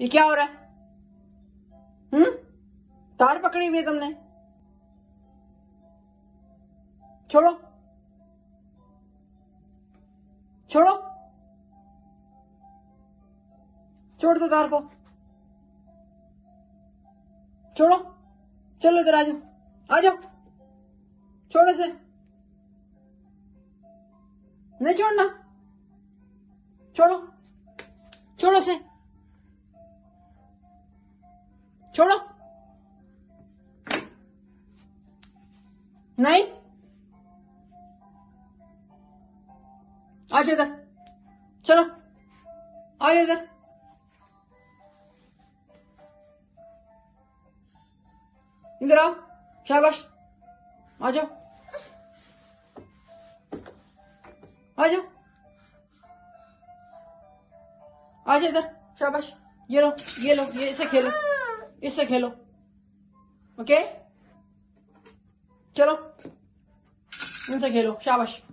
ये क्या हो रहा है? तार पकड़ी हुई है तुमने। छोड़ो छोड़ो, छोड़ दो तार को, छोड़ो। चलो इधर आ जाओ, आ जाओ। छोड़ो से, नहीं छोड़ना, छोड़ो, छोड़ो से, छोड़ो, नहीं। आ जाओ इधर, चलो आ जाओ इधर। इधर आओ, शाबाश, आ जाओ, आ जाओ, आ जाओ इधर, शाबाश। ये लो, ये लो, ये इससे खेलो, इससे खेलो। ओके, चलो इनसे खेलो, शाबाश।